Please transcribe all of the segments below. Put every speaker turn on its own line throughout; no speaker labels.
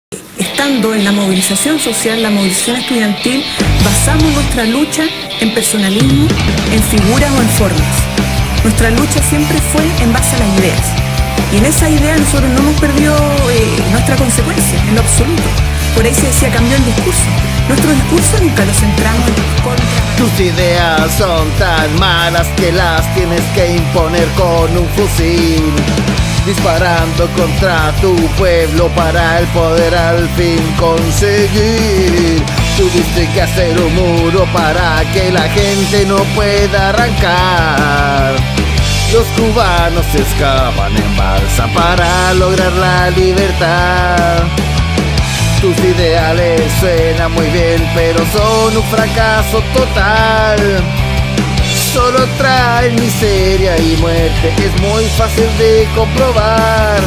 Estando en la movilización social, la movilización estudiantil, basamos nuestra lucha en personalismo, en figuras o en formas. Nuestra lucha siempre fue en base a las ideas. Y en esa idea nosotros no hemos perdido nuestra consecuencia, en lo absoluto. Por ahí se decía, cambió el discurso. Nuestro discurso nunca lo centramos en contra.
Tus ideas son tan malas que las tienes que imponer con un fusil, disparando contra tu pueblo para el poder al fin conseguir. Tuviste que hacer un muro para que la gente no pueda arrancar. Los cubanos se escapan en balsa para lograr la libertad. Tus ideales suenan muy bien, pero son un fracaso total. Solo traen miseria y muerte, es muy fácil de comprobar.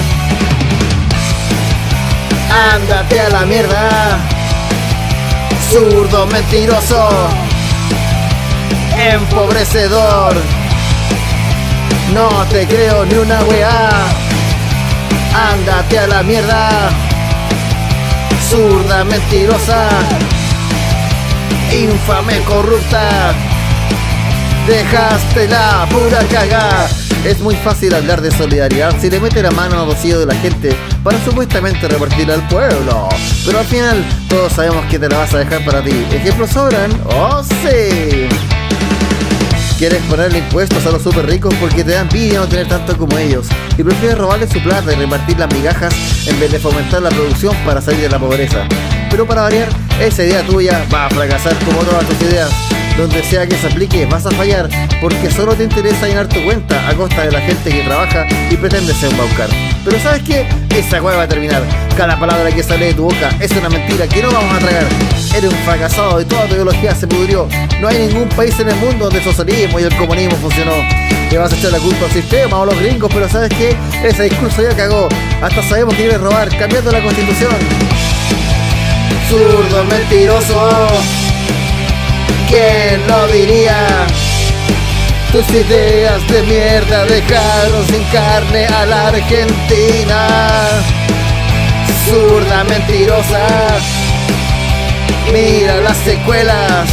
Ándate a la mierda, zurdo mentiroso, empobrecedor. No te creo ni una weá. Ándate a la mierda, zurda mentirosa, infame corrupta. Dejaste la pura cagada. Es muy fácil hablar de solidaridad si le mete la mano al bolsillo de la gente para supuestamente repartir al pueblo, pero al final todos sabemos que te la vas a dejar para ti. ¿Ejemplos sobran? ¡Oh sí! Quieres ponerle impuestos a los super ricos porque te da envidia no tener tanto como ellos y prefieres robarle su plata y repartir las migajas en vez de fomentar la producción para salir de la pobreza. Pero para variar, esa idea tuya va a fracasar como todas tus ideas. Donde sea que se aplique vas a fallar porque solo te interesa llenar tu cuenta a costa de la gente que trabaja y pretende ser un embaucar. Pero ¿sabes qué? Esa hueá va a terminar. Cada palabra que sale de tu boca es una mentira que no vamos a tragar. Eres un fracasado y toda tu ideología se pudrió. No hay ningún país en el mundo donde el socialismo y el comunismo funcionó. Le vas a echar la culpa al sistema o a los gringos, pero ¿sabes qué? Ese discurso ya cagó. Hasta sabemos que quieres robar cambiando la constitución. Zurdo mentiroso, ¿quién lo diría? Tus ideas de mierda dejaron sin carne a la Argentina. Zurda mentirosa, mira las secuelas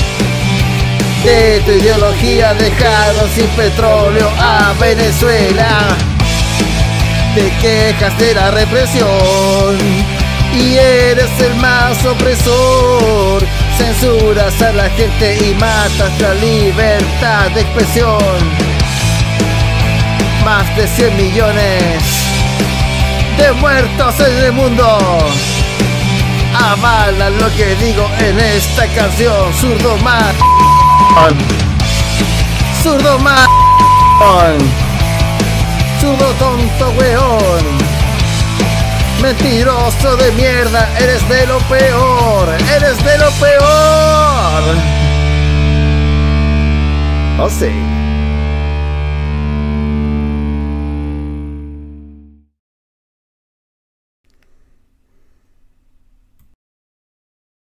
de tu ideología. Dejaron sin petróleo a Venezuela. Te quejas de la represión y eres el más opresor. Censuras a la gente y matas la libertad de expresión. Más de 100 millones de muertos en el mundo avalan lo que digo en esta canción. Zurdo más, zurdo más, zurdo tonto weón, mentiroso de mierda, eres de lo peor, eres de lo peor. Oh sí.